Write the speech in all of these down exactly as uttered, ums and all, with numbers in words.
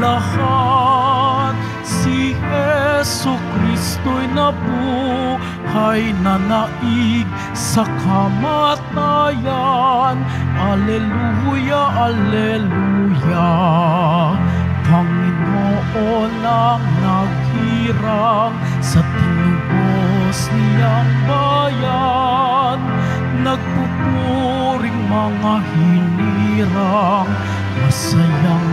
lahat. Si Jesu Kristo'y nabuhay na naig sa kamatayan. Alleluia, alleluia. Panginoon ang naghirang sa tinubos niyang bayan. Nagpupuring mga hinirang, masayang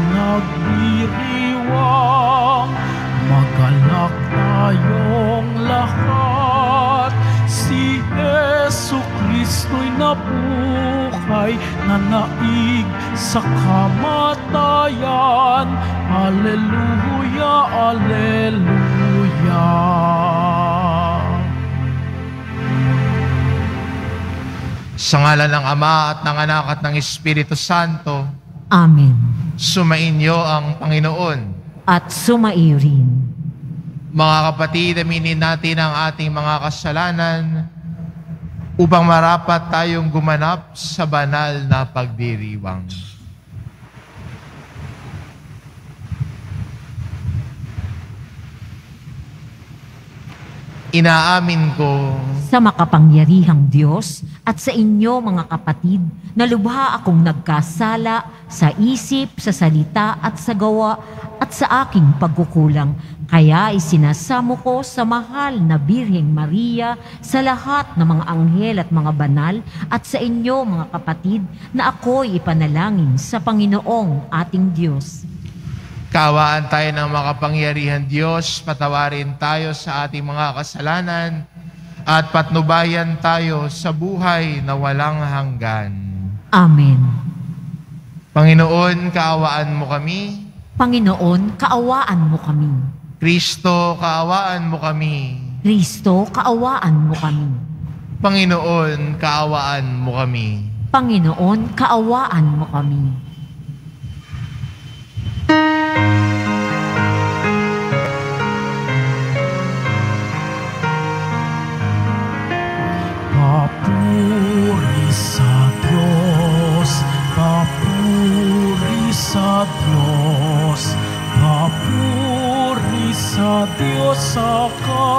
nagdiriwang. Magalak tayong lahat. Si Jesu Kristo'y nabuhay na naig sa kamatayan. Alleluia, alleluia. Sa ngalan ng Ama at ng Anak at ng Espiritu Santo. Amen. Sumainyo ang Panginoon. At sumaiyo rin. Mga kapatid, aminin natin ang ating mga kasalanan upang marapat tayong gumanap sa banal na pagdiriwang. Inaamin ko sa makapangyarihang Diyos at sa inyo mga kapatid na lubha akong nagkasala sa isip, sa salita at sa gawa at sa aking pagkukulang. Kaya isinasamo ko sa mahal na Birheng Maria, sa lahat ng mga anghel at mga banal at sa inyo mga kapatid na ako'y ipanalangin sa Panginoong ating Diyos. Kaawaan tayo ng makapangyarihan Diyos, patawarin tayo sa ating mga kasalanan at patnubayan tayo sa buhay na walang hanggan. Amen. Panginoon, kaawaan mo kami. Panginoon, kaawaan mo kami. Kristo, kaawaan mo kami. Kristo, kaawaan mo kami. Panginoon, kaawaan mo kami. Panginoon, kaawaan mo kami. Papuri sa Diyos, papuri sa Diyos, papuri sa Diyos sa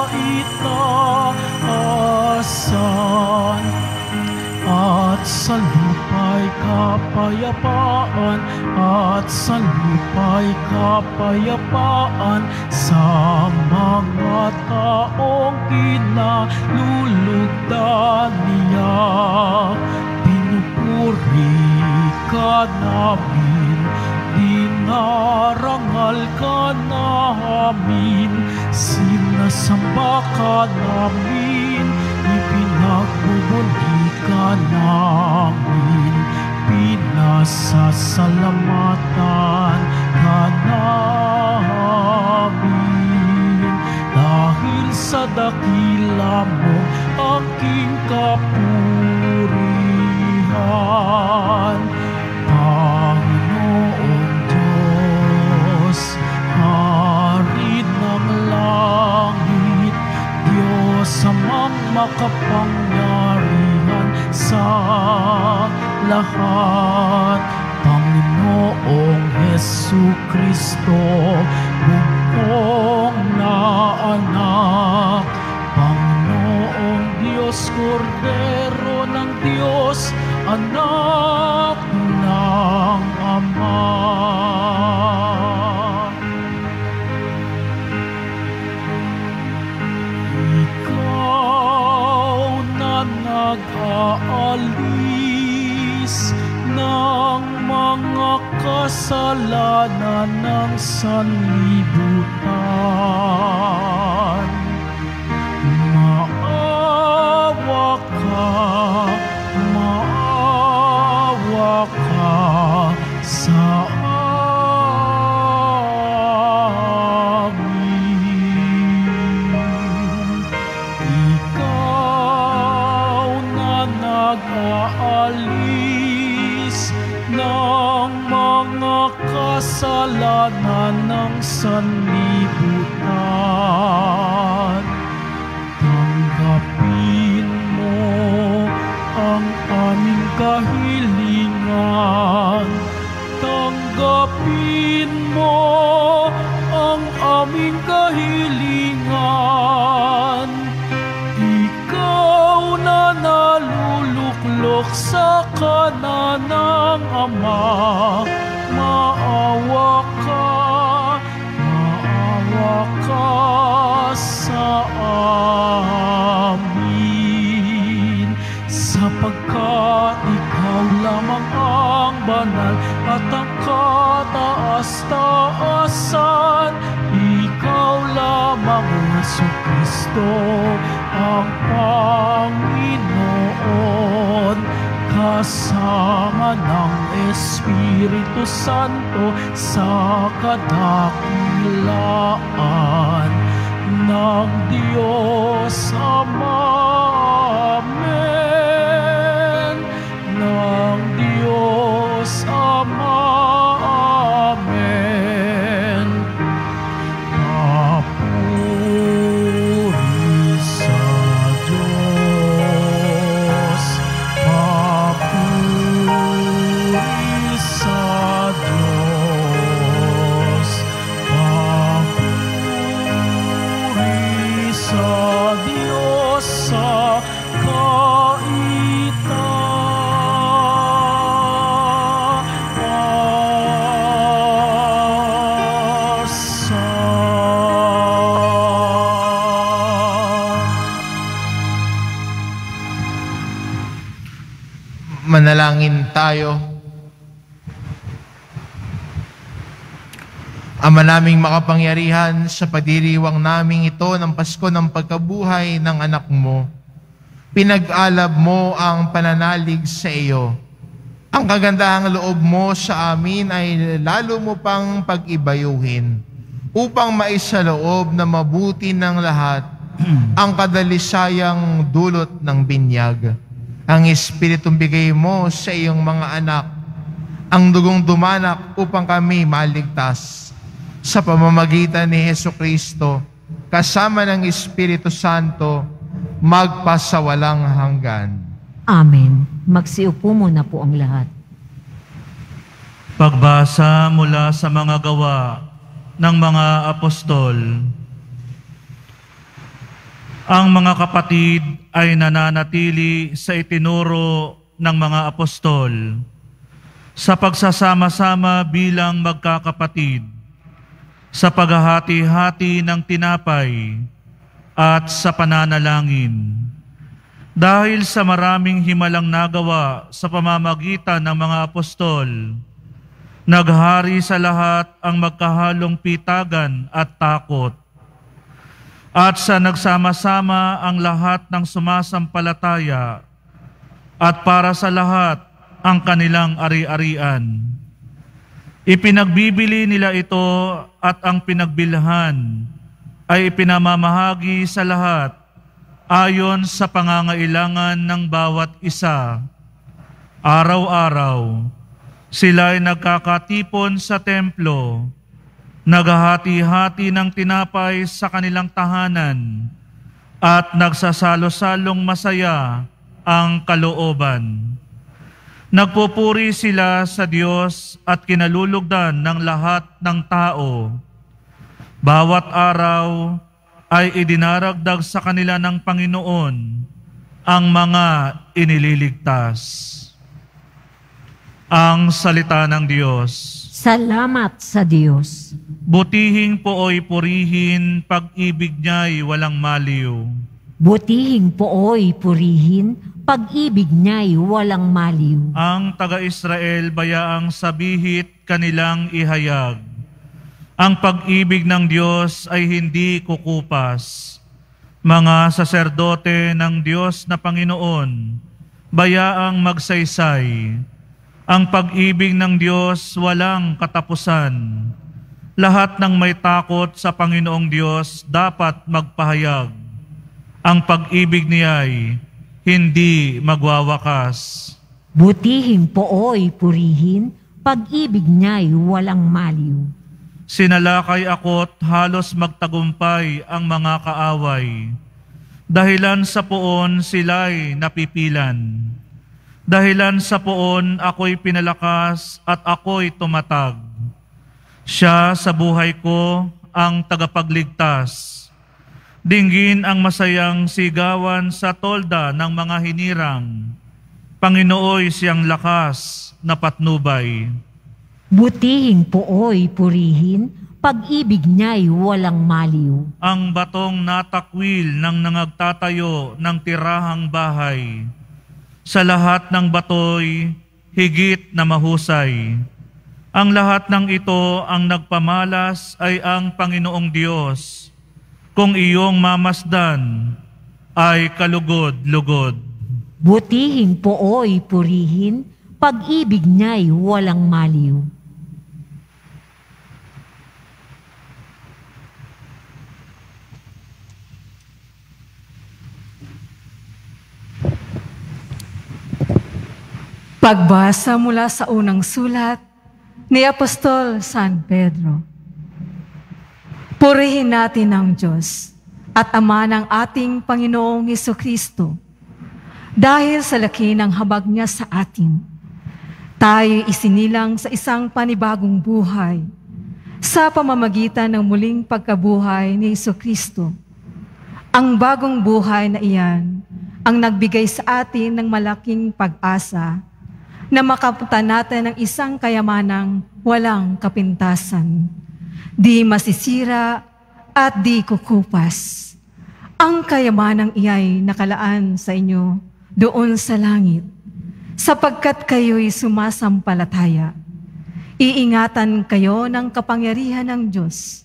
kaitaasan. At sa lupa'y kapayapaan, at sa lupa'y kapayapaan sa mga taong kinalulugdan niya. Pinupuri ka namin, dinarangal ka namin, sinasamba ka namin, ipinagbubuli ka namin, pinasasalamatan ka namin. Dahil sa dakila mo aking kapurihan, Panginoong Diyos, Hari ng langit, Diyos amang makapangyarihan sa lahat. Panginoong Hesu Kristo, bugtong na anak, Panginoong Diyos, Kordero ng Diyos, anak ng Ama. Nag-aalis ng mga kasalanan ng sanlibutan. Maawa ka, maawa ka sa nag-aalis ng mga kasalanan ng sanlibutan. Tanggapin mo ang aming kahilingan, tanggapin mo Alok sa kanan ng Ama, maawa ka, maawa ka sa amin. Sapagkat ikaw lamang ang banal at ang kataas-taasan, ikaw lamang, Jesucristo, ang Panginoon, kasama ng Espiritu Santo sa kadakilaan ng Diyos Ama. Amen. Ng Diyos Ama. Amen. Papuri sa Diyos. Papuri sa Diyos. Papuri sa Diyos sa Manalangin tayo. Ama naming makapangyarihan, sa pagdiriwang naming ito ng Pasko ng pagkabuhay ng anak mo, pinag-alab mo ang pananalig sa iyo. Ang kagandahang loob mo sa amin ay lalo mo pang pag-ibayuhin upang maisaloob na mabuti ng lahat ang kadalisayang dulot ng binyag. Ang Espiritong bigay mo sa iyong mga anak, ang dugong dumanak upang kami maligtas. Sa pamamagitan ni Jesucristo, kasama ng Espiritu Santo, magpasawalang hanggan. Amen. Magsiupo muna po ang lahat. Pagbasa mula sa mga gawa ng mga apostol. Ang mga kapatid ay nananatili sa itinuro ng mga apostol sa pagsasama-sama bilang magkakapatid, sa paghahati-hati ng tinapay at sa pananalangin. Dahil sa maraming himalang nagawa sa pamamagitan ng mga apostol, naghari sa lahat ang magkahalong pitagan at takot. At sa nagsama-sama ang lahat ng sumasampalataya, at para sa lahat ang kanilang ari-arian. Ipinagbibili nila ito at ang pinagbilhan ay ipinamamahagi sa lahat ayon sa pangangailangan ng bawat isa. Araw-araw, sila'y nagkakatipon sa templo, naghahati-hati ng tinapay sa kanilang tahanan, at nagsasalo-salong masaya ang kalooban. Nagpupuri sila sa Diyos at kinalulugdan ng lahat ng tao. Bawat araw ay idinaragdag sa kanila ng Panginoon ang mga inililigtas. Ang salita ng Diyos. Salamat sa Diyos. Butihing pooy purihin, pag-ibig niya'y walang maliw. Butihing pooy purihin, pag-ibig niya'y walang maliw. Ang taga-Israel bayaang sabihit kanilang ihayag. Ang pag-ibig ng Diyos ay hindi kukupas. Mga saserdote ng Diyos na Panginoon, bayaang magsaysay. Ang pag-ibig ng Diyos walang katapusan. Lahat ng may takot sa Panginoong Diyos dapat magpahayag. Ang pag-ibig niya'y hindi magwawakas. Butihing pooy purihin, pag-ibig niya'y walang maliw. Sinalakay ako't halos magtagumpay ang mga kaaway. Dahilan sa poon sila'y napipilan. Dahilan sa poon ako'y pinalakas at ako'y tumatag. Siya sa buhay ko ang tagapagligtas. Dinggin ang masayang sigawan sa tolda ng mga hinirang. Panginooy siyang lakas na patnubay. Butihing pooy purihin, pag-ibig niya'y walang maliw. Ang batong natakwil ng nangagtatayo ng tirahang bahay. Sa lahat ng batoy, higit na mahusay. Ang lahat ng ito ang nagpamalas ay ang Panginoong Diyos. Kung iyong mamasdan, ay kalugod-lugod. Butihing pooy purihin, pag-ibig niya'y walang maliw. Pagbasa mula sa unang sulat ni Apostol San Pedro. Purihin natin ang Diyos at Ama ng ating Panginoong Hesukristo dahil sa laki ng habag niya sa atin. Tayo isinilang sa isang panibagong buhay sa pamamagitan ng muling pagkabuhay ni Hesukristo. Ang bagong buhay na iyan ang nagbigay sa atin ng malaking pag-asa na makapunta natin ng isang kayamanang walang kapintasan, di masisira at di kukupas. Ang kayamanang iyay nakalaan sa inyo doon sa langit, sapagkat kayo'y sumasampalataya. Iingatan kayo ng kapangyarihan ng Diyos,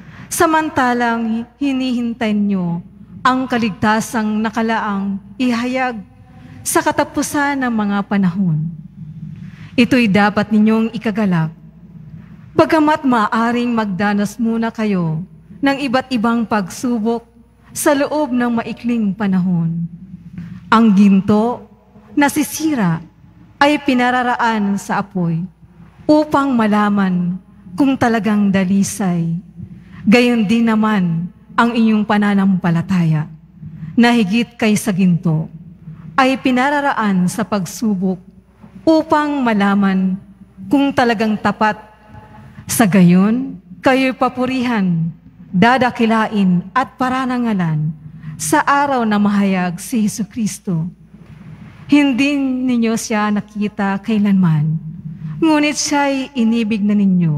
samantalang hinihintay nyo ang kaligtasang nakalaang ihayag sa katapusan ng mga panahon. Ito'y dapat ninyong ikagalak, bagamat maaaring magdanas muna kayo ng iba't ibang pagsubok sa loob ng maikling panahon. Ang ginto na sisira ay pinararaan sa apoy upang malaman kung talagang dalisay. Gayon din naman ang inyong pananampalataya na higit kaysa ginto ay pinararaan sa pagsubok upang malaman kung talagang tapat. Sa gayon, kayo'y papurihan, dadakilain at paranangalan sa araw na mahayag si Hesukristo. Hindi ninyo siya nakita kailanman, ngunit siya'y inibig na ninyo.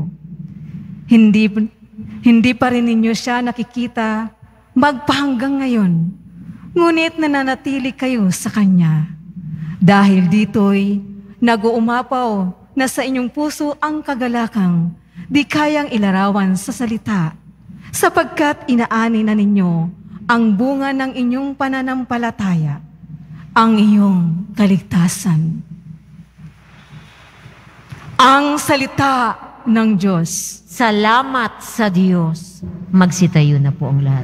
Hindi, hindi pa rin ninyo siya nakikita magpahanggang ngayon, ngunit nananatili kayo sa Kanya. Dahil dito'y nag-uumapaw na sa inyong puso ang kagalakang di kayang ilarawan sa salita, sapagkat inaani na ninyo ang bunga ng inyong pananampalataya, ang iyong kaligtasan. Ang salita ng Diyos. Salamat sa Diyos. Magsitayo na po ang lahat.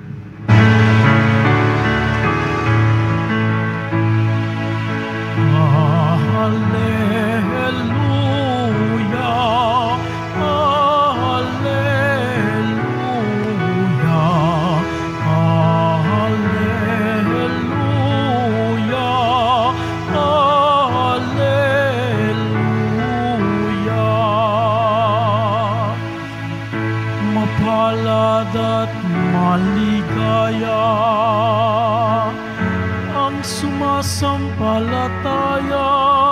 At maligaya ang sumasampalataya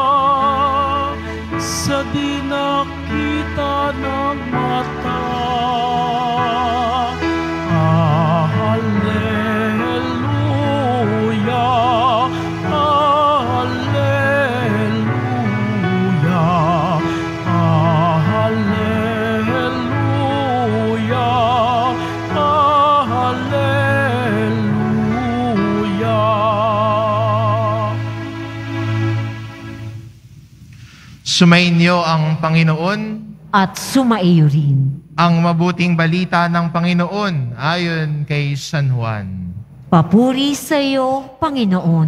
sa di nakita ng mata. Alleluia, alleluia, alleluia. Sumainyo ang Panginoon At sumaiyo rin. ang mabuting balita ng Panginoon ayon kay San Juan. Papuri sa iyo, Panginoon.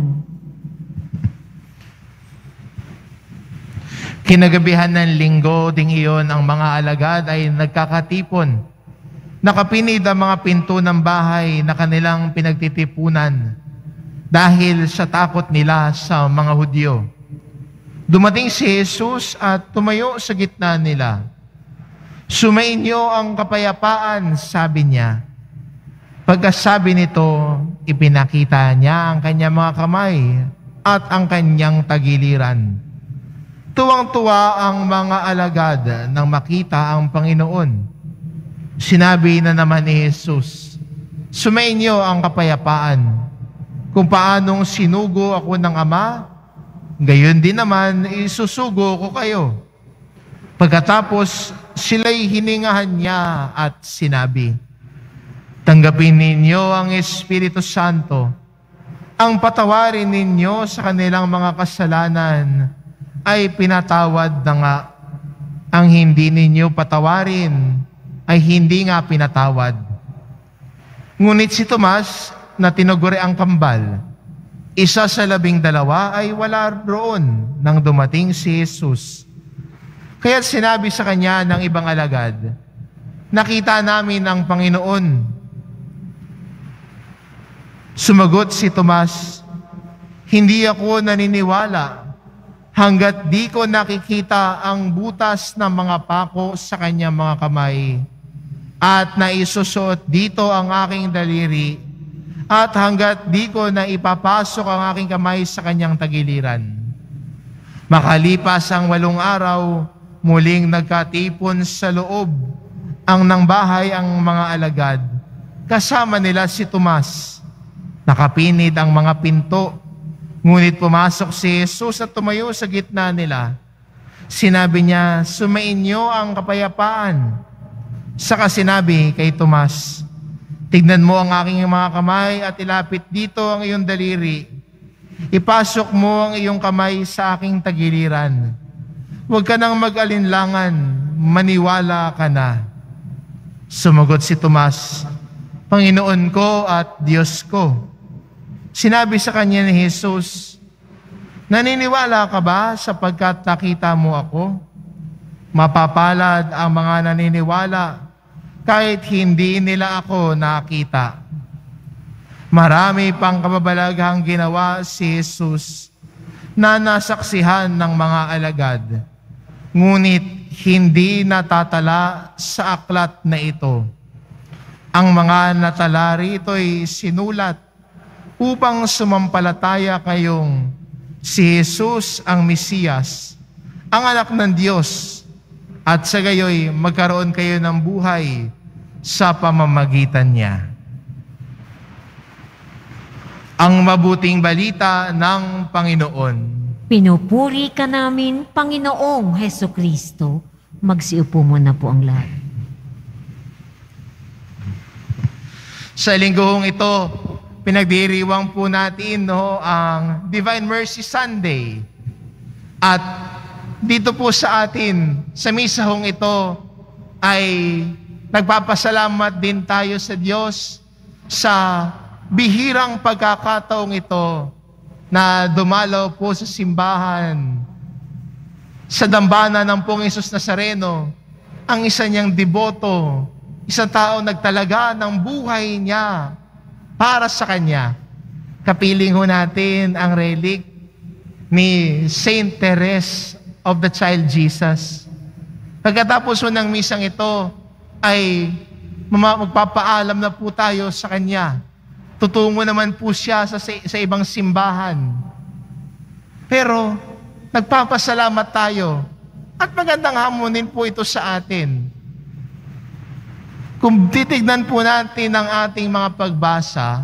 Kinagabihan ng linggo ding iyon ang mga alagad ay nagkakatipon. Nakapinid ang mga pinto ng bahay na kanilang pinagtitipunan dahil sa takot nila sa mga Hudyo. Dumating si Jesus at tumayo sa gitna nila. Sumainyo ang kapayapaan, sabi niya. Pagkasabi nito, ipinakita niya ang kanyang mga kamay at ang kanyang tagiliran. Tuwang-tuwa ang mga alagad nang makita ang Panginoon. Sinabi na naman ni Jesus, "Sumainyo ang kapayapaan. Kung paanong sinugo ako ng Ama, gayon din naman isusugo ko kayo." Pagkatapos, sila'y hiningahan niya at sinabi, "Tanggapin ninyo ang Espiritu Santo. Ang patawarin ninyo sa kanilang mga kasalanan ay pinatawad na nga. Ang hindi ninyo patawarin ay hindi nga pinatawad." Ngunit si Tomas, na tinuguri ang kambal, isa sa labing dalawa, ay wala roon nang dumating si Jesus. Kaya't sinabi sa kanya ng ibang alagad, "Nakita namin ang Panginoon." Sumagot si Tomas, "Hindi ako naniniwala hanggat di ko nakikita ang butas ng mga pako sa kanyang mga kamay at naisusuot dito ang aking daliri at hanggat di ko na ipapasok ang aking kamay sa kanyang tagiliran." Makalipas ang walong araw, muling nagkatipon sa loob ang ng bahay ang mga alagad. Kasama nila si Tomas. Nakapinid ang mga pinto. Ngunit pumasok si Jesus at tumayo sa gitna nila. Sinabi niya, "Sumainyo ang kapayapaan." Saka sinabi kay Tomas, "Tignan mo ang aking mga kamay at ilapit dito ang iyong daliri. Ipasok mo ang iyong kamay sa aking tagiliran. Huwag ka nang mag-alinlangan, maniwala ka na." Sumagot si Tomas, "Panginoon ko at Diyos ko." Sinabi sa kanya ni Jesus, "Naniniwala ka ba sapagkat nakita mo ako? Mapapalad ang mga naniniwala kahit hindi nila ako nakita." Marami pang kababalaghang ginawa si Jesus na nasaksihan ng mga alagad, ngunit hindi natatala sa aklat na ito. Ang mga natala rito ay sinulat upang sumampalataya kayong si Jesus ang Mesiyas, ang anak ng Diyos, at sa gayoy magkaroon kayo ng buhay sa pamamagitan niya. Ang mabuting balita ng Panginoon. Pinupuri ka namin, Panginoong Hesukristo. Magsiupo muna po ang lahat. Sa linggong ito, pinagdiriwang po natin no, ang Divine Mercy Sunday. At dito po sa atin, sa misahong ito, ay nagpapasalamat din tayo sa Diyos sa bihirang pagkakataong ito na dumalaw po sa simbahan sa dambana ng Pong Hesus Nazareno, ang isa niyang deboto, isang tao nagtalaga ng buhay niya para sa Kanya. Kapiling ho natin ang relic ni Saint Therese of the Child Jesus. Pagkatapos ho ng misang ito, ay magpapaalam na po tayo sa Kanya. Tutungo naman po siya sa, sa ibang simbahan. Pero, nagpapasalamat tayo. At magandang hamunin po ito sa atin. Kung titignan po natin ang ating mga pagbasa,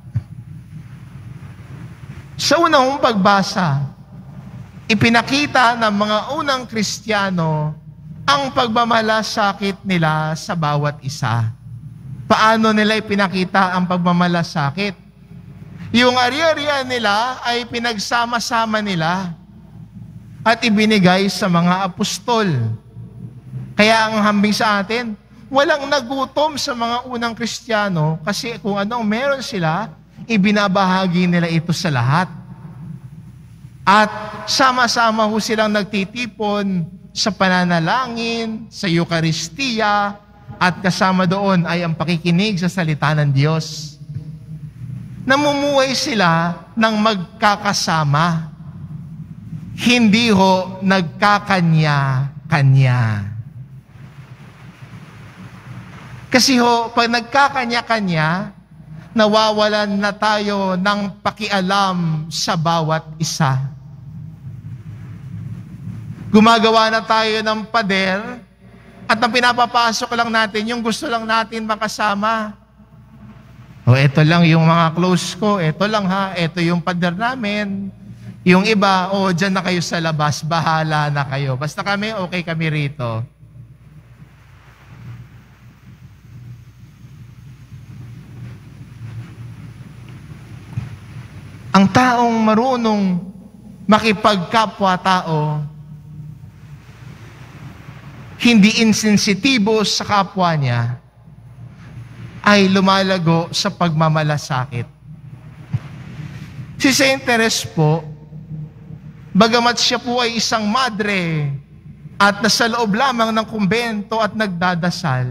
sa unang pagbasa, ipinakita ng mga unang Kristiyano ang pagmamalasakit nila sa bawat isa. Paano nila ipinakita ang pagmamalasakit? Yung ari-arian nila ay pinagsama-sama nila at ibinigay sa mga apostol. Kaya ang hambing sa atin, walang nagutom sa mga unang Kristiyano kasi kung anong meron sila, ibinabahagi nila ito sa lahat. At sama-sama ho silang nagtitipon sa pananalangin, sa Eucharistia, at kasama doon ay ang pakikinig sa salita ng Diyos. Namumuhay sila ng magkakasama. Hindi ho nagkakanya-kanya. Kasi ho, pag nagkakanya-kanya, nawawalan na tayo ng pakialam sa bawat isa. Gumagawa na tayo ng pader at ang pinapapasok lang natin, yung gusto lang natin makasama. O eto lang yung mga close ko, eto lang ha, eto yung pader namin. Yung iba, o dyan na kayo sa labas, bahala na kayo. Basta kami, okay kami rito. Ang taong marunong makipagkapwa-tao, hindi insensitibo sa kapwa niya, ay lumalago sa pagmamalasakit. Si Saint Teres po, bagamat siya po ay isang madre at nasa loob lamang ng kumbento at nagdadasal,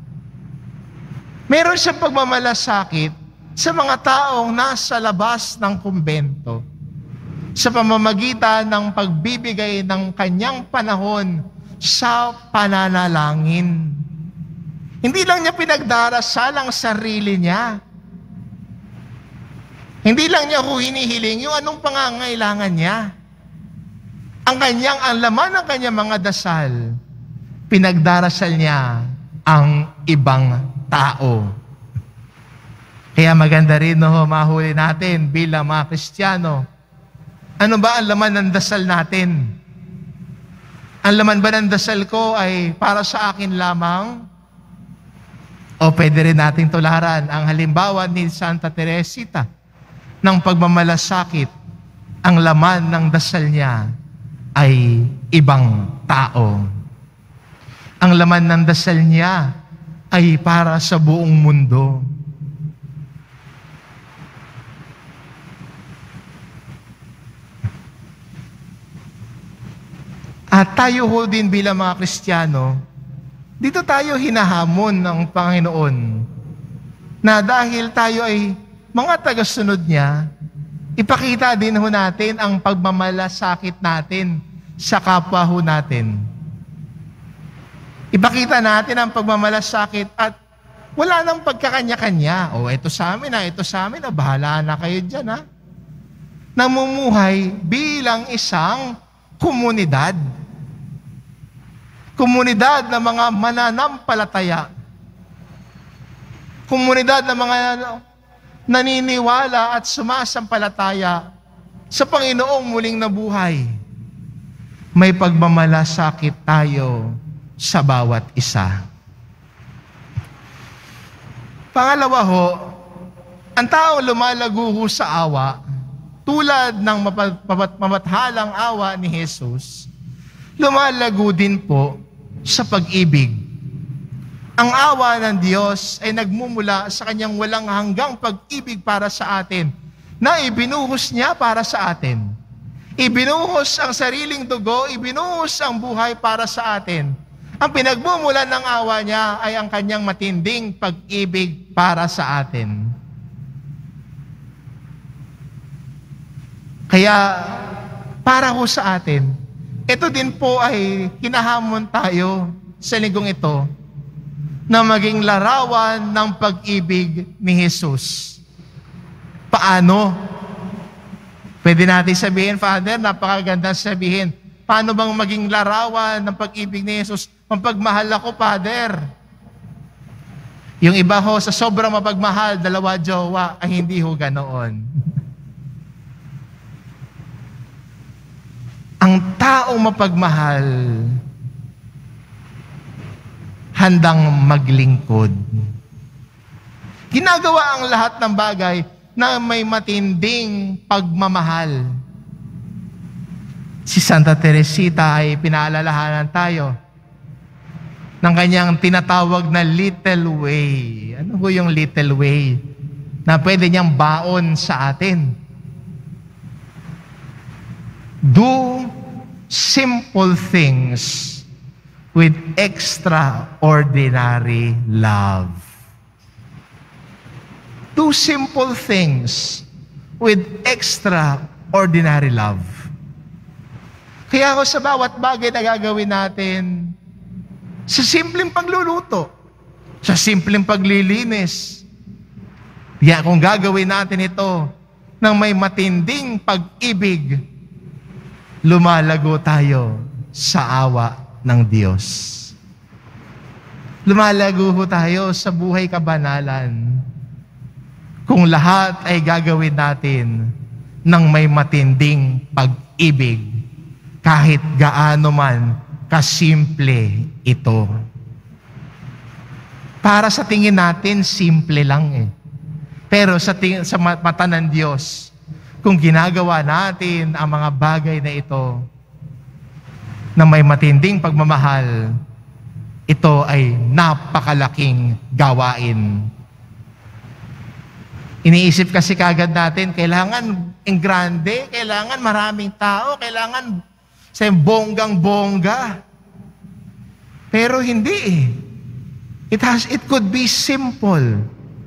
meron siyang pagmamalasakit sa mga taong nasa labas ng kumbento sa pamamagitan ng pagbibigay ng kanyang panahon sa pananalangin. Hindi lang niya pinagdarasal ang sarili niya. Hindi lang niya ho hinihiling yung anong pangangailangan niya. Ang kanyang, ang laman ng kanyang mga dasal, pinagdarasal niya ang ibang tao. Kaya maganda rin no, mahuli natin bilang mga Kristiyano. Ano ba ang laman ng dasal natin? Ang laman ba ng dasal ko ay para sa akin lamang? O pwede rin nating tularan ang halimbawa ni Santa Teresita ng pagmamalasakit. Ang laman ng dasal niya ay ibang tao. Ang laman ng dasal niya ay para sa buong mundo. At tayo ho din bilang mga Kristiyano, dito tayo hinahamon ng Panginoon na dahil tayo ay mga tagasunod niya, ipakita din ho natin ang pagmamalasakit natin sa kapwa ho natin. Ipakita natin ang pagmamalasakit at wala nang pagkakanya-kanya. O ito sa amin na, ito sa amin na, bahala na kayo dyan ha. Namumuhay bilang isang komunidad. Komunidad ng mga mananampalataya. Komunidad ng mga naniniwala at sumasampalataya sa Panginoong muling nabuhay. May pagmamalasakit tayo sa bawat isa. Pangalawa ho, ang taong lumalago ho sa awa, tulad ng mamathalang awa ni Jesus, lumalago din po sa pag-ibig. Ang awa ng Diyos ay nagmumula sa kanyang walang hanggang pag-ibig para sa atin na ibinuhos niya para sa atin. Ibinuhos ang sariling dugo, ibinuhos ang buhay para sa atin. Ang pinagmumulan ng awa niya ay ang kanyang matinding pag-ibig para sa atin. Kaya, para ho sa atin, ito din po ay hinahamon tayo sa linggong ito na maging larawan ng pag-ibig ni Jesus. Paano? Pwede natin sabihin, Father, napakaganda sabihin, paano bang maging larawan ng pag-ibig ni Jesus? Mapagmahal ako, Father. Yung iba ho, sa sobrang mapagmahal, dalawa jowa, ay hindi ho ganoon. Ang taong mapagmahal, handang maglingkod. Ginagawa ang lahat ng bagay na may matinding pagmamahal. Si Santa Teresita ay pinaalalahanan tayo ng kanyang tinatawag na little way. Ano ho yung little way? Na pwede niyang baon sa atin. Do simple things with extraordinary love. Do simple things with extraordinary love. Kaya ako sa bawat bagay na gagawin natin, sa simpleng pagluluto, sa simpleng paglilinis, Kaya kung gagawin natin ito ng may matinding pag-ibig, lumalago tayo sa awa ng Diyos. Lumalago ho tayo sa buhay kabanalan kung lahat ay gagawin natin ng may matinding pag-ibig, kahit gaano man kasimple ito. Para sa tingin natin, simple lang eh. Pero sa, ting- sa mata ng Diyos, kung ginagawa natin ang mga bagay na ito na may matinding pagmamahal, ito ay napakalaking gawain. Iniisip kasi kagad natin, kailangan ang grande, kailangan maraming tao, kailangan sa bonggang-bongga. Pero hindi eh. It has, it could be simple.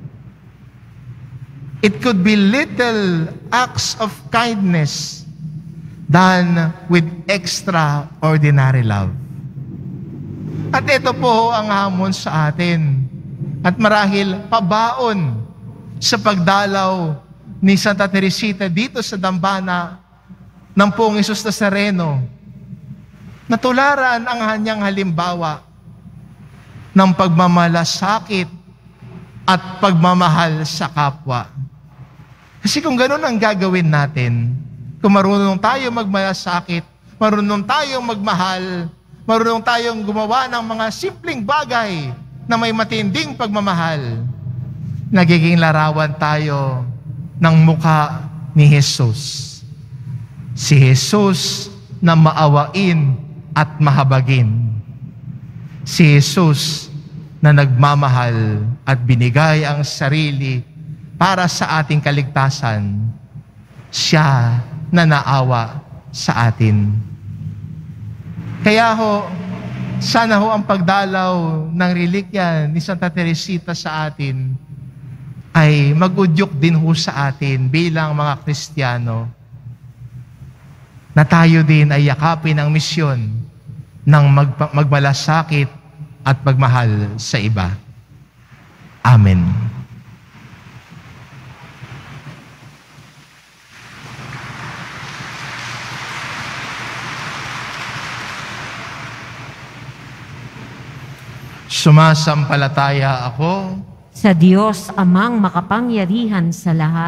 It could be little acts of kindness done with extraordinary love. At ito po ang hamon sa atin. At marahil pabaon sa pagdalaw ni Santa Teresita dito sa dambana ng Poong Hesus Nazareno, natularan ang kanyang halimbawa ng pagmamalasakit at pagmamahal sa kapwa. Kasi kung ganun ang gagawin natin, kung marunong tayo magmalasakit, marunong tayong magmahal, marunong tayong gumawa ng mga simpleng bagay na may matinding pagmamahal, nagiging larawan tayo ng mukha ni Jesus. Si Jesus na maawain at mahabagin. Si Jesus na nagmamahal at binigay ang sarili para sa ating kaligtasan. Siya na naawa sa atin. Kaya ho, sana ho ang pagdalaw ng relikya ni Santa Teresita sa atin ay mag-udyok din ho sa atin bilang mga Kristiyano na tayo din ay yakapin ang misyon ng mag- magmalasakit at magmahal sa iba. Amen. Sumasampalataya ako sa Diyos amang makapangyarihan sa lahat,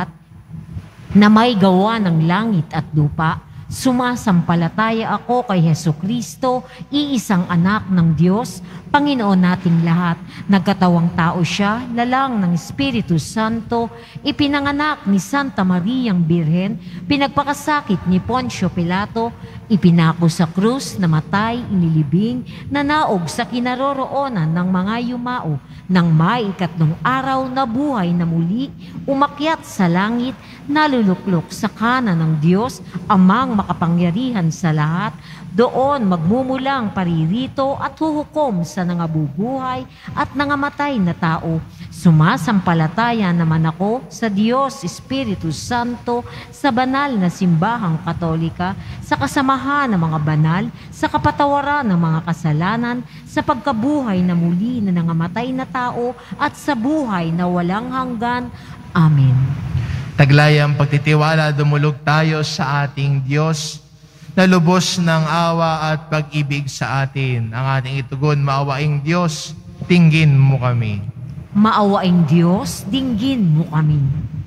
na may gawa ng langit at lupa. Sumasampalataya ako kay Hesukristo, iisang anak ng Diyos, Panginoon nating lahat. Nagkatawang tao siya, lalang ng Espiritu Santo, ipinanganak ni Santa Mariang Birhen, pinagpakasakit ni Poncio Pilato, ipinako sa krus, namatay, inilibing, nanaog sa kinaroroonan ng mga yumao, nang may ikatlong araw na buhay na muli, umakyat sa langit, naluluklok sa kanan ng Diyos, amang makapangyarihan sa lahat, doon magmumulang paririto at huhukom sa nangabubuhay at nangamatay na tao. Sumasampalataya naman ako sa Diyos Espiritu Santo, sa banal na simbahang Katolika, sa kasamahan ng mga banal, sa kapatawaran ng mga kasalanan, sa pagkabuhay na muli na nangamatay na tao, at sa buhay na walang hanggan. Amen. Taglayang pagtitiwala, dumulog tayo sa ating Diyos na lubos ng awa at pag-ibig sa atin. Ang ating itugon, maawaing Diyos, tinggin mo kami. Maawaing Diyos, dinggin mo kami.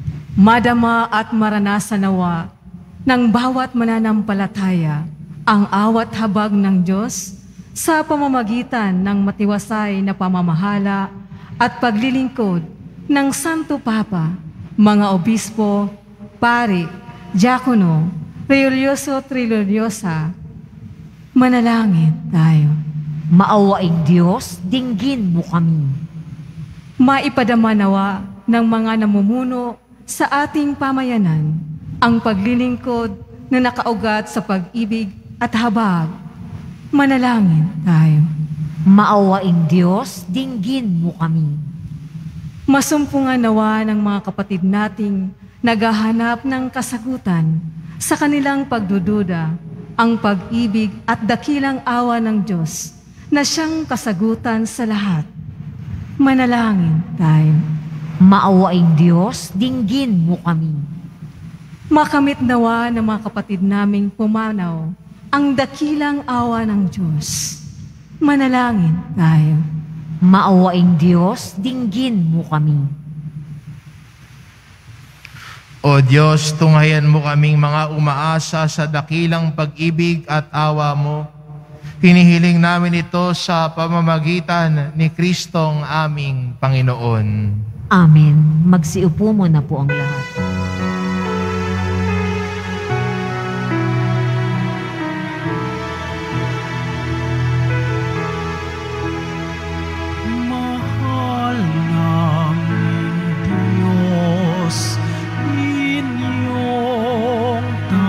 Madama at maranasan nawa ng bawat mananampalataya ang awat habag ng Diyos sa pamamagitan ng matiwasay na pamamahala at paglilingkod ng Santo Papa, mga obispo, pari, diakono, religyoso, trilogyosa. Manalangin tayo. Maawaing Diyos, dinggin mo kami. Maipadama nawa ng mga namumuno sa ating pamayanan ang paglilingkod na nakaugat sa pag-ibig at habag. Manalangin tayo. Maawaing Diyos, dinggin mo kami. Masumpungan nawa ng mga kapatid nating naghahanap ng kasagutan sa kanilang pagdududa, ang pag-ibig at dakilang awa ng Diyos na siyang kasagutan sa lahat. Manalangin tayo. Maawaing Diyos, dinggin mo kami. Makamit nawa ng mga kapatid naming pumanaw ang dakilang awa ng Diyos. Manalangin tayo. Maawaing Diyos, dinggin mo kami. O Diyos, tunghayan mo kaming mga umaasa sa dakilang pag-ibig at awa mo. Hinihiling namin ito sa pamamagitan ni Kristong aming Panginoon. Amen. Magsiupo mo na po ang lahat. Mahal namin Diyos, inyong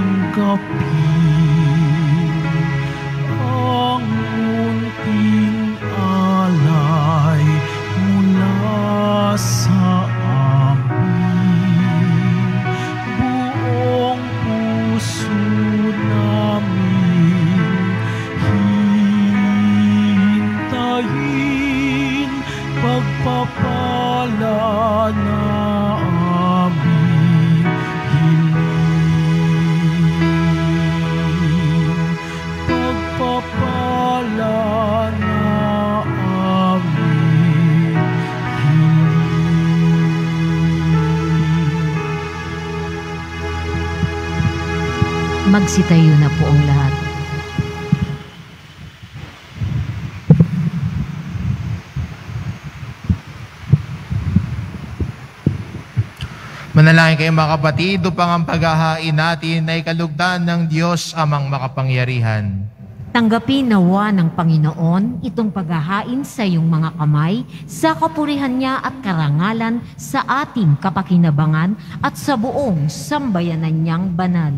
tanggapin ang munting alay mula sa amin. Buong puso namin hintayin pagpapala na aming hiling. Pagpapala na aming hiling. Magsitayo na po ang lahat. Manalangin kayo mga kapatid upang ang paghahain natin ay kalugdan ng Diyos amang makapangyarihan. Tanggapin nawa ng Panginoon itong paghahain sa iyong mga kamay sa kapurihan niya at karangalan sa ating kapakinabangan at sa buong sambayanan niyang banal.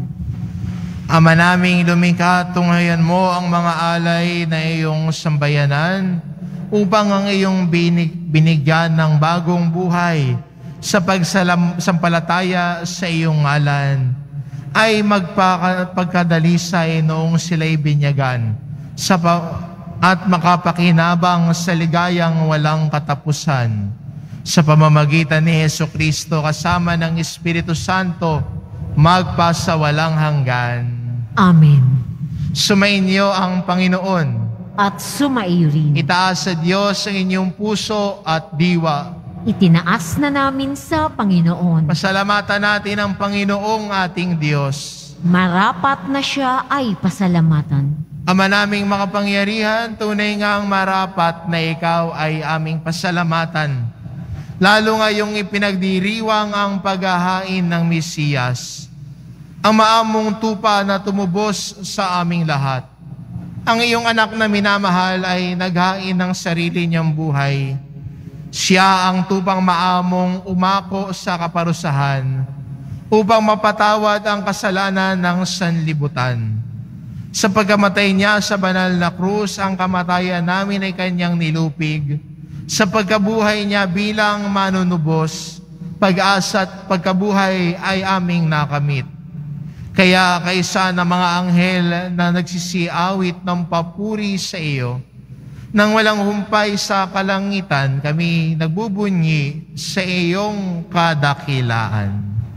Ama naming lumikha, tunghayan mo ang mga alay na iyong sambayanan upang ang iyong binig, binigyan ng bagong buhay sa pagsampalataya sa iyong ngalan ay magpagkadalisay noong sila'y binyagan sa pa- at makapakinabang sa ligayang walang katapusan. Sa pamamagitan ni Jesucristo kasama ng Espiritu Santo, magpasa walang hanggan. Amen. Sumainyo ang Panginoon. At sumaiyo rin. Itaas sa Diyos ang inyong puso at diwa. Itinaas na namin sa Panginoon. Pasalamatan natin ang Panginoong ating Diyos. Marapat na siya ay pasalamatan. Ama naming makapangyarihan, tunay ngang marapat na ikaw ay aming pasalamatan. Lalo ngayong ipinagdiriwang ang paghahain ng Mesiyas, ang maamong tupa na tumubos sa aming lahat. Ang iyong anak na minamahal ay naghain ng sarili niyang buhay. Siya ang tupang maamong umako sa kaparusahan upang mapatawad ang kasalanan ng sanlibutan. Sa pagkamatay niya sa banal na krus, ang kamatayan namin ay kanyang nilupig. Sa pagkabuhay niya bilang manunubos, pag-asa at pagkabuhay ay aming nakamit. Kaya kaysa ng mga anghel na nagsisiawit ng papuri sa iyo, nang walang humpay sa kalangitan, kami nagbubunyi sa iyong kadakilaan.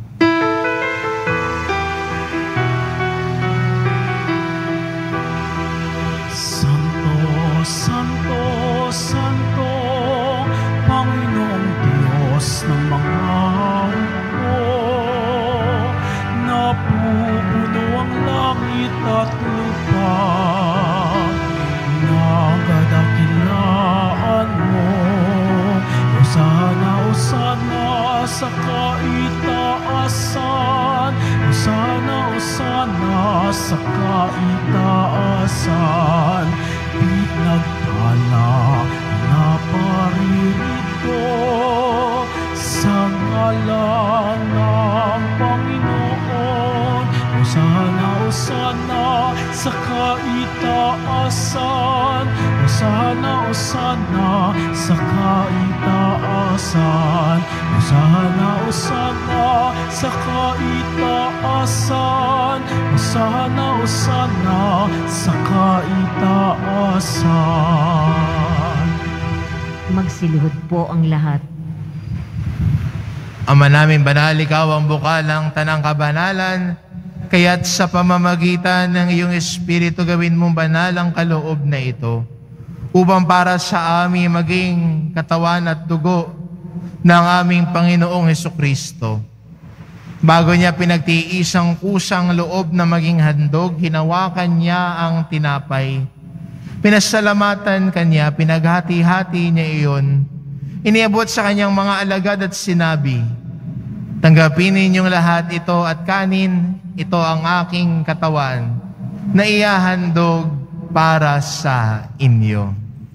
Santo, Santo, Santo, Panginoong Diyos ng mga hukbo, napupuno ang langit at lupa. Nagadakilaan mo, Hosana, Hosana sa kaitaasan, Hosana, Hosana sa kaitaasan. Pinagpala na paririto sa ngalan ng Panginoon. Hosana, Hosana sa kaitaasan, Hosana, Hosana sa kaitaasan, Hosana, Hosana sa kaitaasan, Hosana, Hosana sa kaitaasan. Magsiluhod po ang lahat. Ama namin banal, ikaw ang bukal ng tanang kabanalan, kaya't sa pamamagitan ng iyong Espiritu gawin mong banal ang kaloob na ito, upang para sa amin maging katawan at dugo ng aming Panginoong Hesukristo. Bago niya pinagtiis ang kusang loob na maging handog, hinawakan niya ang tinapay. Pinasalamatan kanya, pinaghati-hati niya iyon. Iniabot sa kanyang mga alagad at sinabi, "Tanggapin ninyong lahat ito at kanin, ito ang aking katawan na ihahandog para sa inyo."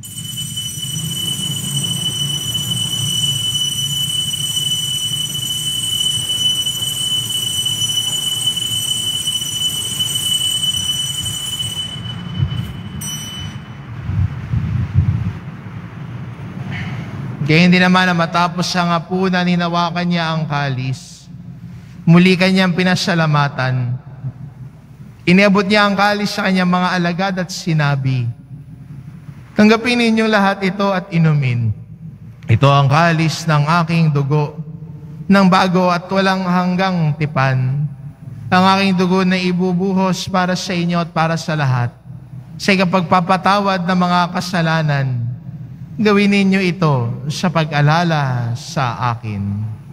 Kaya hindi naman na matapos ang hapunan, hinawakan niya ang kalis. Muli kanyang pinasalamatan. Iniabot niya ang kalis sa kanyang mga alagad at sinabi, "Tanggapin ninyong lahat ito at inumin. Ito ang kalis ng aking dugo, ng bago at walang hanggang tipan. Ang aking dugo na ibubuhos para sa inyo at para sa lahat, sa ikapagpapatawad ng mga kasalanan. Gawin ninyo ito sa pag-alala sa akin."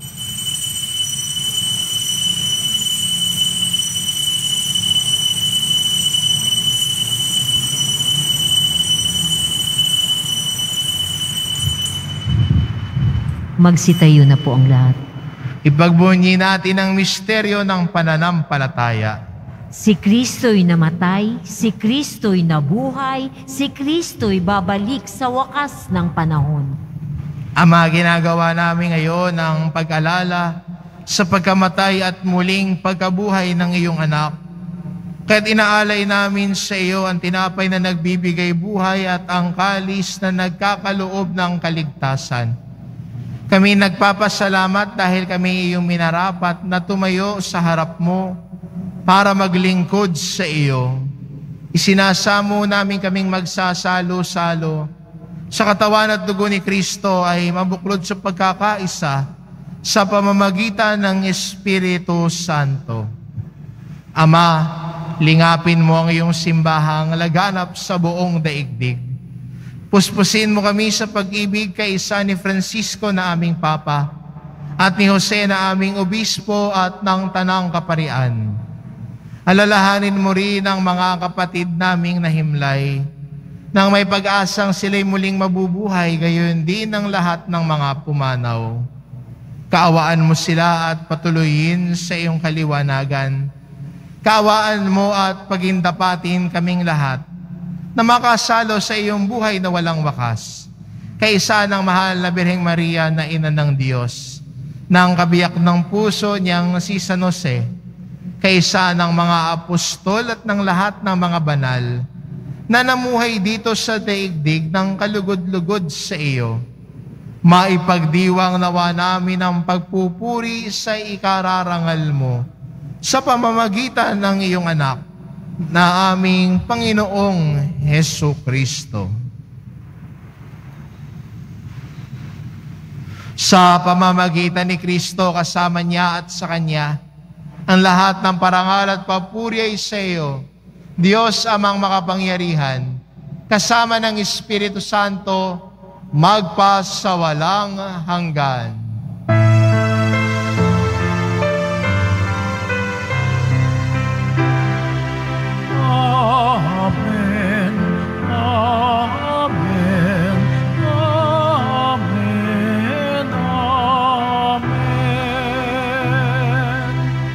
Magsitayo na po ang lahat. Ipagbunyi natin ang misteryo ng pananampalataya. Si Kristo'y namatay, si Kristo'y nabuhay, si Kristo'y babalik sa wakas ng panahon. Ama, ginagawa namin ngayon ang pag-alala sa pagkamatay at muling pagkabuhay ng iyong anak. Kaya't inaalay namin sa iyo ang tinapay na nagbibigay buhay at ang kalis na nagkakaloob ng kaligtasan. Kami nagpapasalamat dahil kami iyong minarapat na tumayo sa harap mo para maglingkod sa iyo. Isinasamo namin kaming magsasalo-salo sa katawan at dugo ni Kristo ay mabuklod sa pagkakaisa sa pamamagitan ng Espiritu Santo. Ama, lingapin mo ang iyong simbahang laganap sa buong daigdig. Puspusin mo kami sa pag-ibig kaisa ni Francisco na aming Papa at ni Jose na aming Obispo at ng Tanang Kaparian. Alalahanin mo rin ang mga kapatid naming nahimlay nang may pag-asang sila'y muling mabubuhay, gayon din ang lahat ng mga pumanaw. Kaawaan mo sila at patuloyin sa iyong kaliwanagan. Kaawaan mo at pagindapatin kaming lahat na makasalo sa iyong buhay na walang wakas. Kaisa ng mahal na Birheng Maria na Ina ng Diyos, ng kabiyak ng puso niyang si San Jose, kaisa ng mga apostol at ng lahat ng mga banal na namuhay dito sa daigdig ng kalugod-lugod sa iyo. Maipagdiwang nawa namin ang pagpupuri sa ikararangal mo sa pamamagitan ng iyong anak na aming Panginoong Hesukristo. Sa pamamagitan ni Kristo, kasama niya at sa Kanya, ang lahat ng parangal at papuri ay sa iyo, Diyos amang makapangyarihan, kasama ng Espiritu Santo, magpa sa walang hanggan. Amen. Amen. Amen. Amen.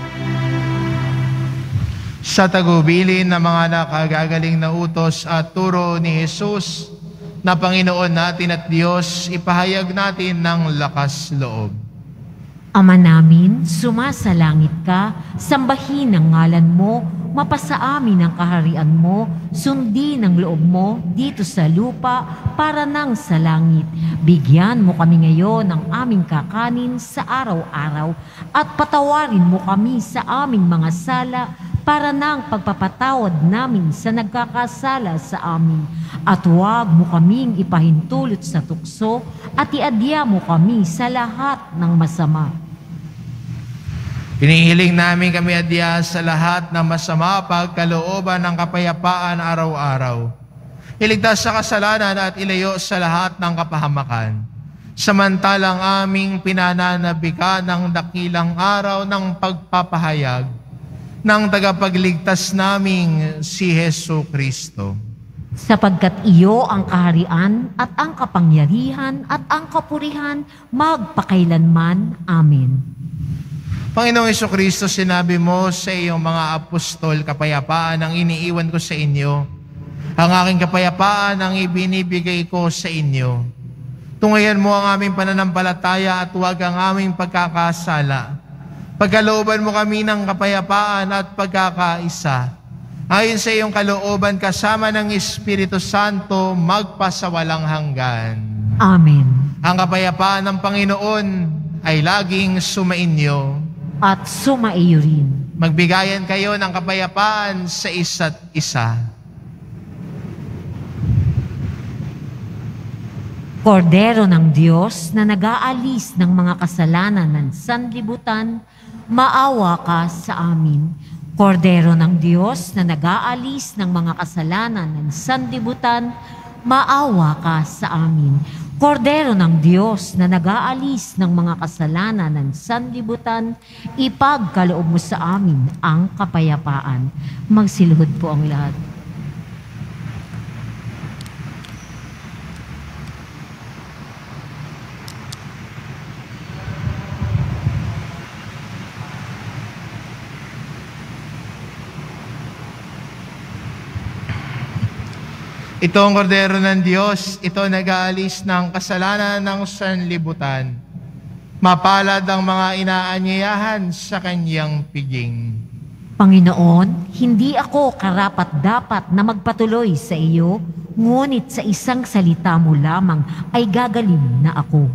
Sa tagubilin ng mga nakagagaling na utos at turo ni Jesus na Panginoon natin at Diyos, ipahayag natin ng lakas loob. Ama namin, sumasalangit ka, sambahin ang ngalan mo, mapasa amin ang kaharian mo, sundin ang loob mo dito sa lupa para nang sa langit. Bigyan mo kami ngayon ng aming kakanin sa araw-araw at patawarin mo kami sa aming mga sala para nang pagpapatawad namin sa nagkakasala sa amin. At huwag mo kaming ipahintulot sa tukso at iadya mo kami sa lahat ng masama. Pinihiling namin kami adya sa lahat ng masama pagkalooban ng kapayapaan araw-araw. Iligtas sa kasalanan at ilayo sa lahat ng kapahamakan. Samantalang aming pinananabikan ng dakilang araw ng pagpapahayag ng tagapagligtas naming si Hesu Kristo. Sapagkat iyo ang kaharian at ang kapangyarihan at ang kapurihan magpakailanman. Amen. Panginoong Jesucristo, sinabi mo sa iyong mga apostol, kapayapaan ang iniiwan ko sa inyo. Ang aking kapayapaan ang ibinibigay ko sa inyo. Tungayan mo ang aming pananampalataya at huwag ang aming pagkakasala. Pagkalooban mo kami ng kapayapaan at pagkakaisa. Ayon sa iyong kalooban kasama ng Espiritu Santo, magpasawalang hanggan. Amen. Ang kapayapaan ng Panginoon ay laging sumainyo. At sumaiyo rin. Magbigayan kayo ng kapayapaan sa isa't isa. Kordero ng Diyos na nag-aalis ng mga kasalanan ng sanlibutan, maawa ka sa amin. Kordero ng Diyos na nag-aalis ng mga kasalanan ng sanlibutan, maawa ka sa amin. Kordero ng Diyos na nag-aalis ng mga kasalanan ng sanlibutan, ipagkaloob mo sa amin ang kapayapaan. Magsiluhod po ang lahat. Ito ang kordero ng Diyos, ito nag-aalis ng kasalanan ng sanlibutan. Mapalad ang mga inaanyayahan sa kanyang piging. Panginoon, hindi ako karapat-dapat na magpatuloy sa iyo, ngunit sa isang salita mo lamang ay gagaling na ako.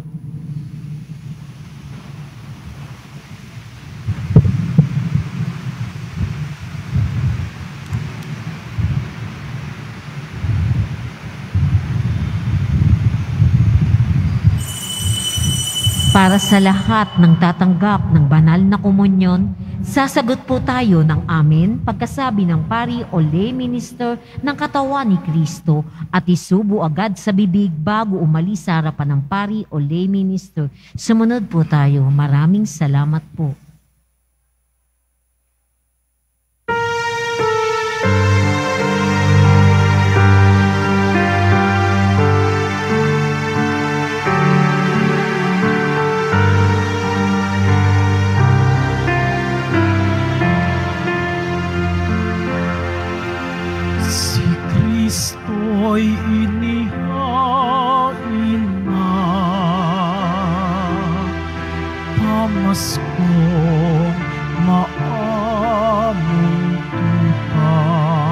Para sa lahat ng tatanggap ng banal na komunyon, sasagot po tayo ng amen pagkasabi ng pari o lay minister ng katawan ni Kristo at isubo agad sa bibig bago umalis sa harapan ng pari o lay minister. Sumunod po tayo. Maraming salamat po. Kristo'y inihain na, pamaskong maamong tupa,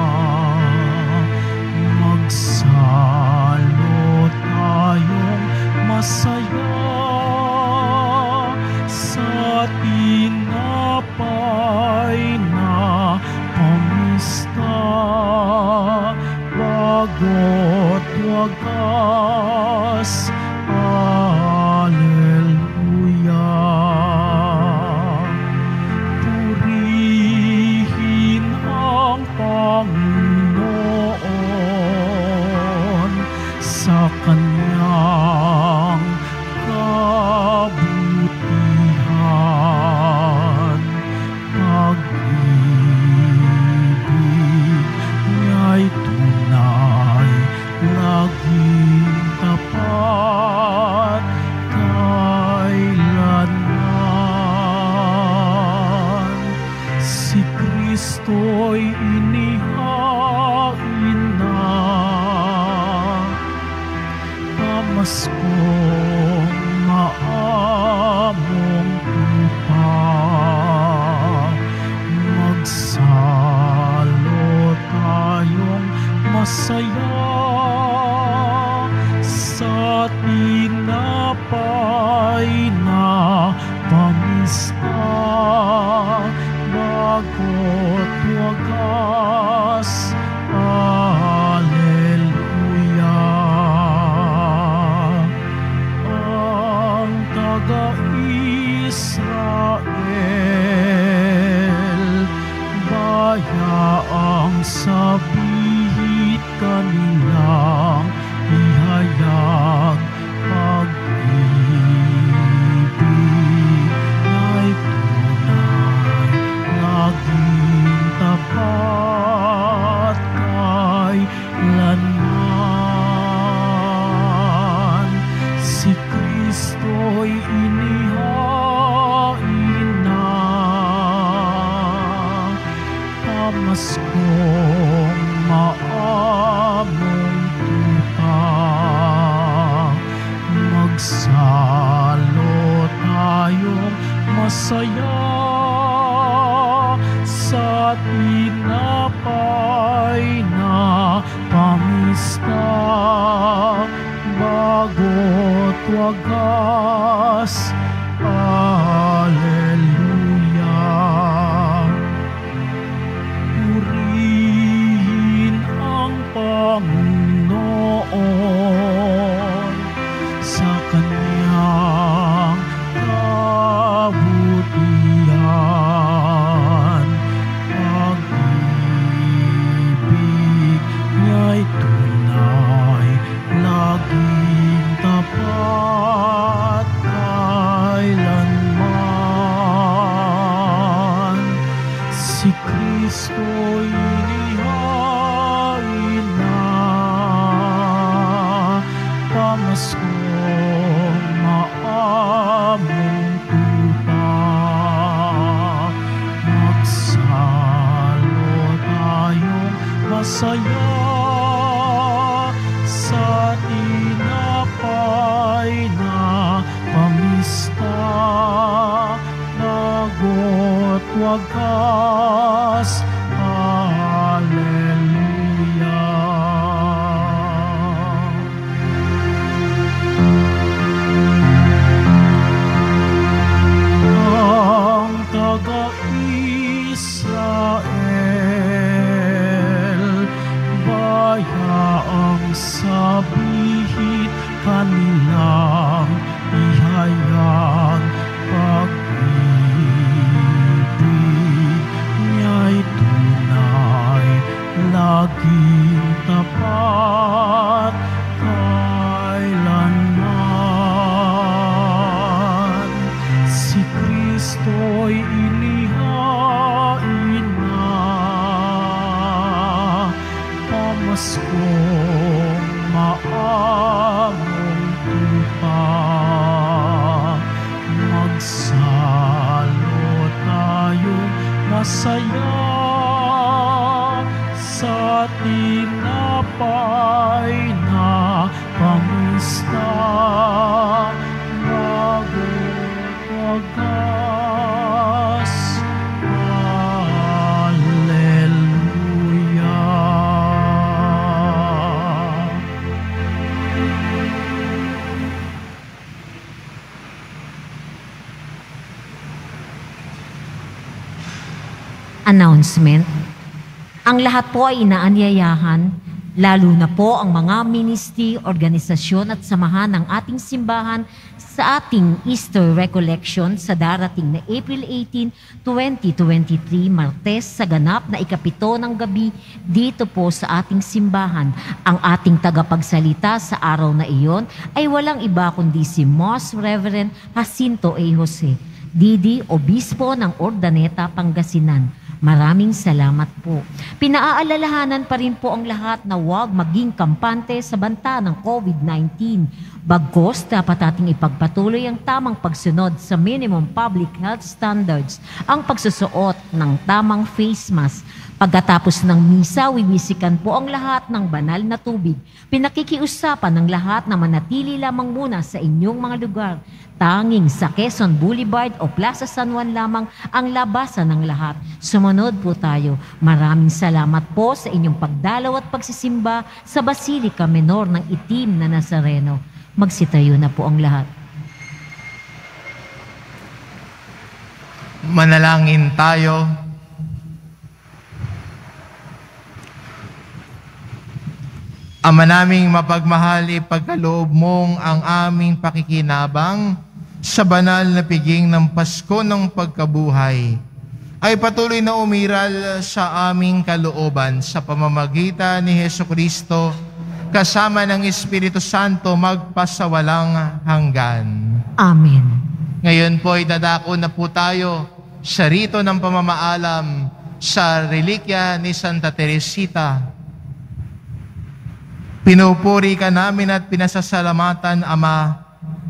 magsalo tayong masaya sa tinapay na pamista. Bagot wagas, Alleluia. Purihin ang Panginoon sa kanyang kabutihan. Pag-ibig niya'y tunay, laging tapat, kailanman. Si Kristo'y inihain na, pamaskong maamong tupa, magsalo tayong masaya sa tinapay na pamista. Bagot wagas, Alleluia. Ang taga-Israel sa bihit kanilang ihayag pag-ibig ay tunay, laging tapat kailanman. Si Kristo'y inihain na, pamaskong maamong tuta. Magsalo tayong masaya sa tinapay na pamista, bago't wagas. Alleluia. Purihin ang Panginoon sa kanyang kabutihan. Pag-ibig niya'y tunay, laging tapat kailanman. Si Kristo'y inihain na, pamaskong maamong tupa. Magsalo tayong masaya sa tinapay na pamista, bago't wagas. Alleluia. Ang taga-Israel, bayaang sa bihit kanilang ihayag pag-ibig niya'y tunay, laging tapat kailanman. Si Kristo'y inihain na, pamaskong maamong tupa. Magsalo tayong masaya sa tinapay na pamista, bago't wagas. Alleluia. Announcement. Ang lahat po ay inaanyayahan, lalo na po ang mga ministry, organisasyon at samahan ng ating simbahan sa ating Easter Recollection sa darating na April eighteen, twenty twenty-three, Martes sa ganap na ikapito ng gabi dito po sa ating simbahan. Ang ating tagapagsalita sa araw na iyon ay walang iba kundi si Most Reverend Jacinto A. Jose, Didi, Obispo ng Urdaneta, Pangasinan. Maraming salamat po. Pinaaalalahanan pa rin po ang lahat na huwag maging kampante sa banta ng COVID nineteen. Bagkus, dapat ating ipagpatuloy ang tamang pagsunod sa minimum public health standards, ang pagsusuot ng tamang face mask. Pagkatapos ng misa, wiwisikan po ang lahat ng banal na tubig. Pinakikiusapan ng lahat na manatili lamang muna sa inyong mga lugar. Tanging sa Quezon Boulevard o Plaza San Juan lamang ang labasan ng lahat. Sumunod po tayo. Maraming salamat po sa inyong pagdalaw at pagsisimba sa Basilica Menor ng Itim na Nazareno. Magsitayo na po ang lahat. Manalangin tayo. Ama naming mapagmahal, ipagkaloob mong ang aming pakikinabang sa banal na piging ng Pasko ng Pagkabuhay. ay patuloy na umiral sa aming kalooban sa pamamagitan ni Hesukristo kasama ng Espiritu Santo magpasawalang hanggan. Amen. Ngayon po ay dadako na po tayo sa rito ng pamamaalam sa relikya ni Santa Teresita. Pinupuri ka namin at pinasasalamatan, Ama,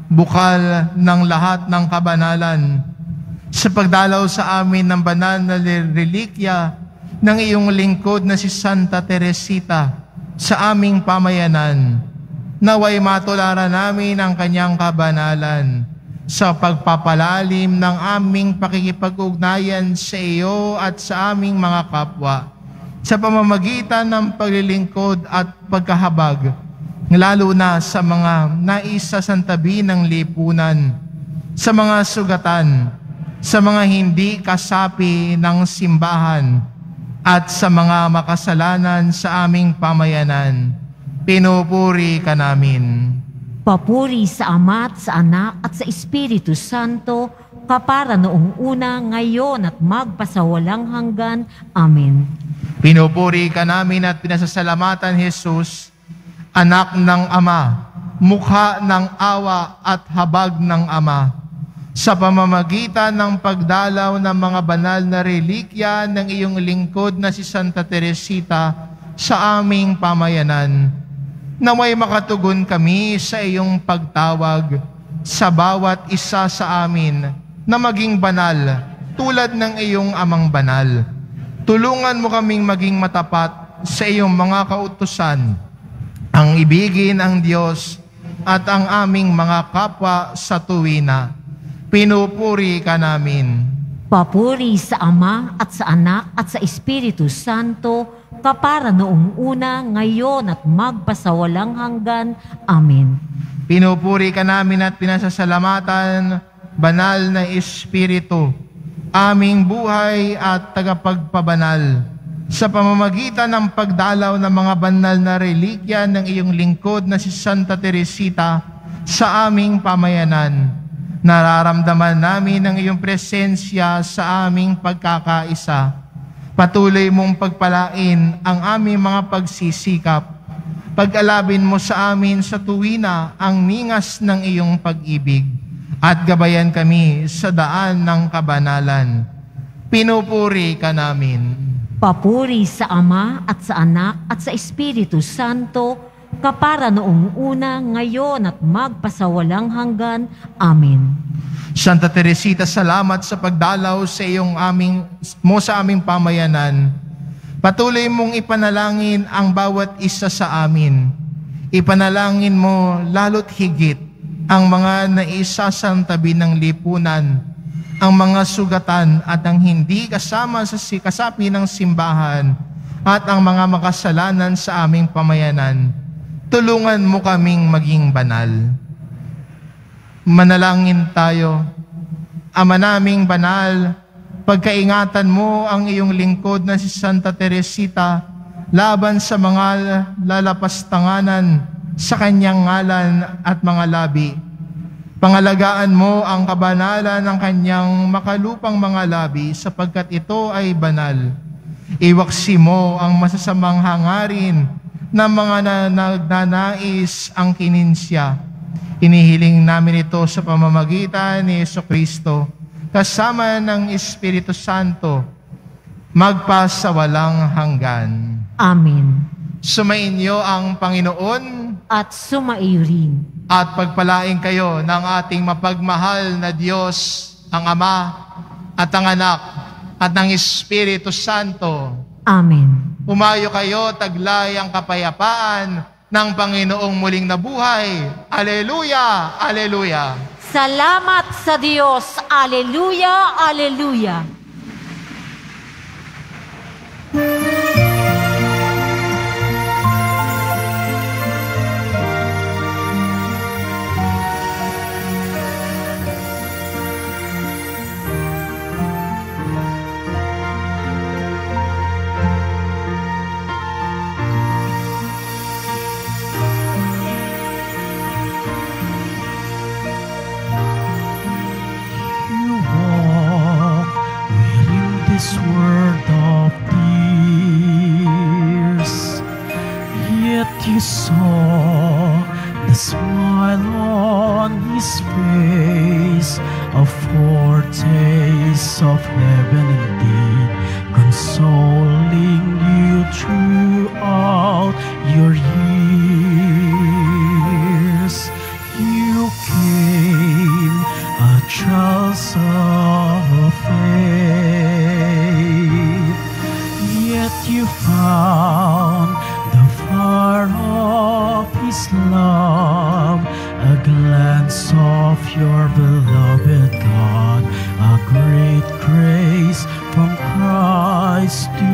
bukal ng lahat ng kabanalan, sa pagdalaw sa amin ng banal na relikya ng iyong lingkod na si Santa Teresita sa aming pamayanan. Naway matularan namin ang kanyang kabanalan sa pagpapalalim ng aming pakikipag-ugnayan sa iyo at sa aming mga kapwa, sa pamamagitan ng paglilingkod at pagkahabag, lalo na sa mga naisasantabi ng lipunan, sa mga sugatan, sa mga hindi kasapi ng simbahan, at sa mga makasalanan sa aming pamayanan. Pinupuri ka namin. Papuri sa Ama at sa Anak at sa Espiritu Santo, kapara noong una, ngayon at magpasawalang hanggan. Amen. Pinupuri ka namin at pinasasalamatan, Jesus, Anak ng Ama, mukha ng awa at habag ng Ama, sa pamamagitan ng pagdalaw ng mga banal na relikya ng iyong lingkod na si Santa Teresita sa aming pamayanan. Naway makatugon kami sa iyong pagtawag sa bawat isa sa amin na maging banal tulad ng iyong amang banal. Tulungan mo kaming maging matapat sa iyong mga kautusan, ang ibigin ang Diyos at ang aming mga kapwa sa tuwina. Pinupuri ka namin. Papuri sa Ama at sa Anak at sa Espiritu Santo, kapara noong una, ngayon at magpasawalang hanggan. Amen. Pinupuri ka namin at pinasasalamatan, banal na Espiritu, aming buhay at tagapagpabanal, sa pamamagitan ng pagdalaw ng mga banal na relikya ng iyong lingkod na si Santa Teresita sa aming pamayanan. Nararamdaman namin ang iyong presensya sa aming pagkakaisa. Patuloy mong pagpalain ang aming mga pagsisikap. Pag-alabin mo sa amin sa tuwina ang ningas ng iyong pag-ibig at gabayan kami sa daan ng kabanalan. Pinupuri ka namin. Papuri sa Ama at sa Anak at sa Espiritu Santo, kapara noong una, ngayon at magpasawalang hanggan. Amen. Santa Teresita, salamat sa pagdalaw sa iyong aming, mo sa aming pamayanan. Patuloy mong ipanalangin ang bawat isa sa amin. Ipanalangin mo lalo't higit ang mga naisasantabi ng lipunan, ang mga sugatan at ang hindi kasama sa kasapi ng simbahan, at ang mga makasalanan sa aming pamayanan. Tulungan mo kaming maging banal. Manalangin tayo. Ama naming banal, pagkaingatan mo ang iyong lingkod na si Santa Teresita laban sa mga lalapastanganan sa kanyang ngalan at mga labi. Pangalagaan mo ang kabanalan ng kanyang makalupang mga labi sapagkat ito ay banal. Iwaksi mo ang masasamang hangarin ng mga nagnanais ang kininsya. Inihiling namin ito sa pamamagitan ni Jesucristo kasama ng Espiritu Santo magpasawalang hanggan. Amen. Sumainyo ang Panginoon At sumaiyo rin. at pagpalain kayo ng ating mapagmahal na Diyos, ang Ama at ang Anak at ng Espiritu Santo. Amen. Umayo kayo, taglay ang kapayapaan ng Panginoong muling nabuhay. Aleluya! Aleluya! Salamat sa Diyos. Aleluya! Aleluya! You walk you saw the smile on his face, a foretaste of heaven indeed, consoling you throughout your years. You came a trials of faith, yet you found the fire of his love, a glance of your beloved God, a great grace from Christ to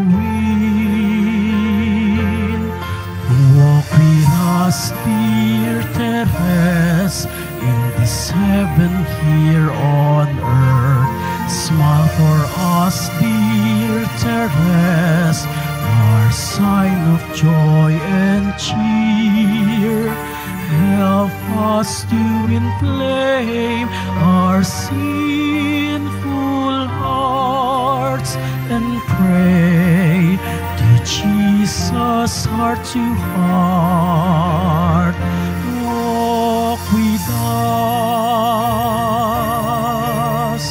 win. Walk with us, dear Therese, in this heaven here on earth. Smile for us, dear Therese, our sign of joy and cheer. Help us to inflame our sinful hearts and pray to Jesus heart to heart. Walk with us.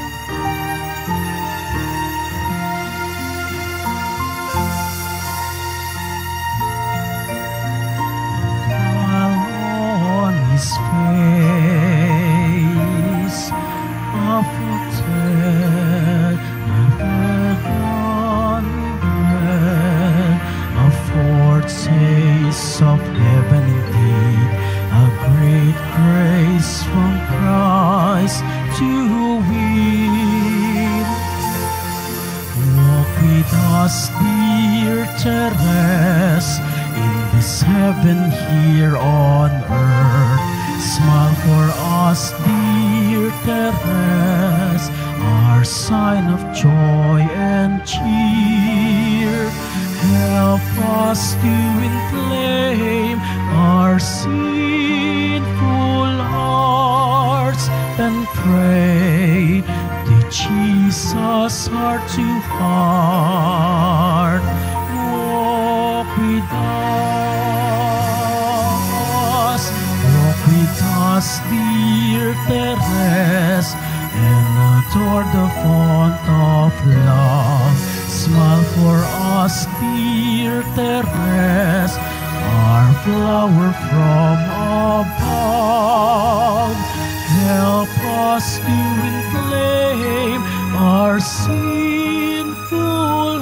His face, afflicted, heaven bread, a foretaste of heaven indeed, a great grace from Christ to win. Walk with us, dear Therese, in this heaven here on earth. Smile for us, dear Therese, our sign of joy and cheer. Help us to inflame our sinful hearts and pray to Jesus heart to heart. Walk with us, walk with us, dear Therese, and adore the font of love. Smile for us, dear Therese, our flower from above. Help us to inflame our sinful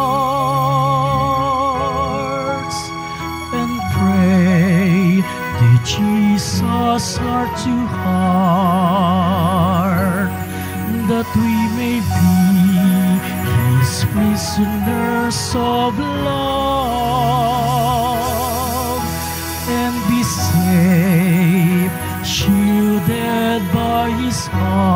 hearts and pray to Jesus heart to heart, that we may be His prisoners of love and be safe, shielded by His heart.